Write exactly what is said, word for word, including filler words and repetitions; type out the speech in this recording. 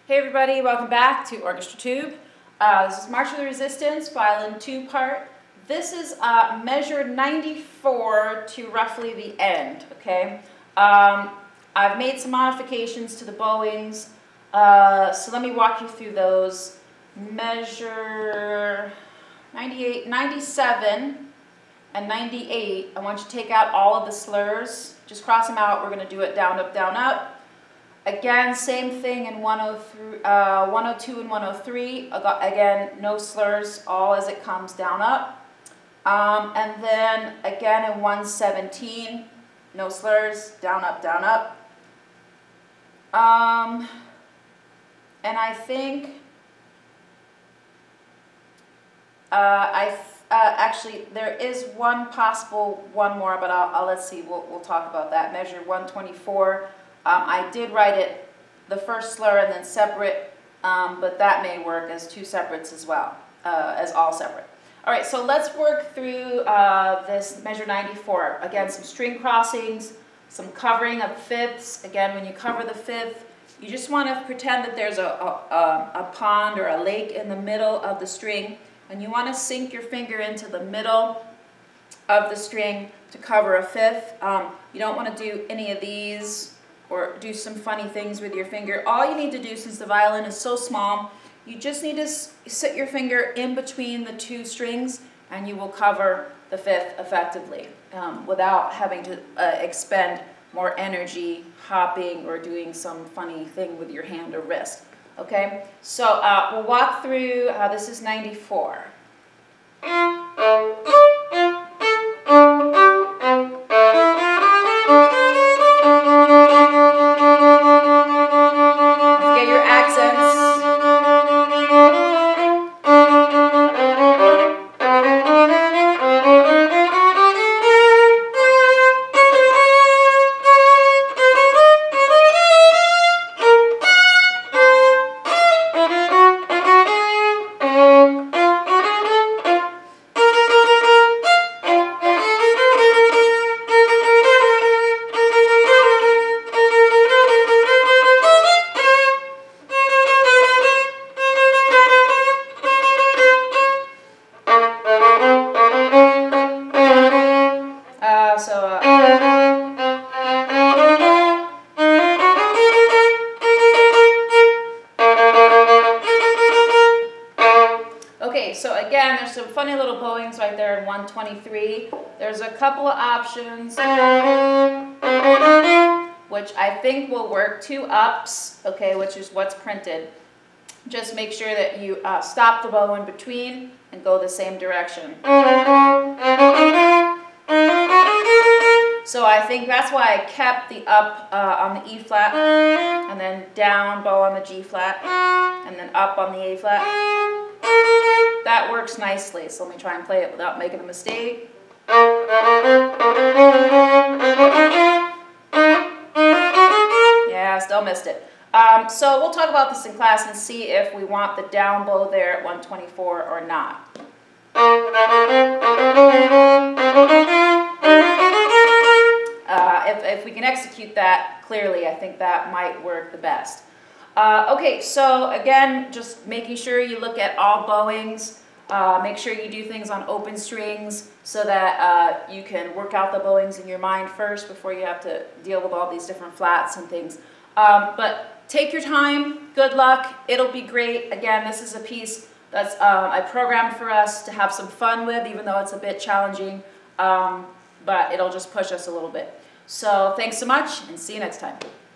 Hey everybody, welcome back to Orchestra Tube. Uh, this is March of the Resistance, violin two-part. This is uh, measure ninety-four to roughly the end, okay? Um, I've made some modifications to the bowings, uh, so let me walk you through those. Measure ninety-eight, ninety-seven and ninety-eight, I want you to take out all of the slurs. Just cross them out. We're going to do it down, up, down, up. Again, same thing in one oh three, uh, one oh two and one oh three. Again, no slurs, all as it comes down, up. Um, and then again in one seventeen, no slurs, down, up, down, up. Um, and I think uh, I uh, actually there is one possible one more, but I'll, I'll let's see. We'll we'll talk about that. Measure one twenty-four. Um, I did write it, the first slur and then separate, um, but that may work as two separates as well, uh, as all separate. All right, so let's work through uh, this measure ninety-four. Again, some string crossings, some covering of fifths. Again, when you cover the fifth, you just want to pretend that there's a, a, a pond or a lake in the middle of the string, and you want to sink your finger into the middle of the string to cover a fifth. Um, you don't want to do any of these or do some funny things with your finger. All you need to do, since the violin is so small, you just need to sit your finger in between the two strings and you will cover the fifth effectively um, without having to uh, expend more energy hopping or doing some funny thing with your hand or wrist. Okay, so uh, we'll walk through, uh, this is ninety-four. So again, there's some funny little bowings right there in one twenty-three. There's a couple of options, which I think will work. Two ups, okay, which is what's printed. Just make sure that you uh, stop the bow in between and go the same direction. So I think that's why I kept the up uh, on the E flat, and then down bow on the G flat, and then up on the A flat. That works nicely, so let me try and play it without making a mistake. Yeah, still missed it. Um, so we'll talk about this in class and see if we want the down bow there at one twenty-four or not. Uh, if, if we can execute that clearly, I think that might work the best. Uh, okay, so again, just making sure you look at all bowings. Uh, make sure you do things on open strings so that uh, you can work out the bowings in your mind first before you have to deal with all these different flats and things. Um, but take your time, good luck, it'll be great. Again, this is a piece that's uh, I programmed for us to have some fun with, even though it's a bit challenging, um, but it'll just push us a little bit. So thanks so much, and see you next time.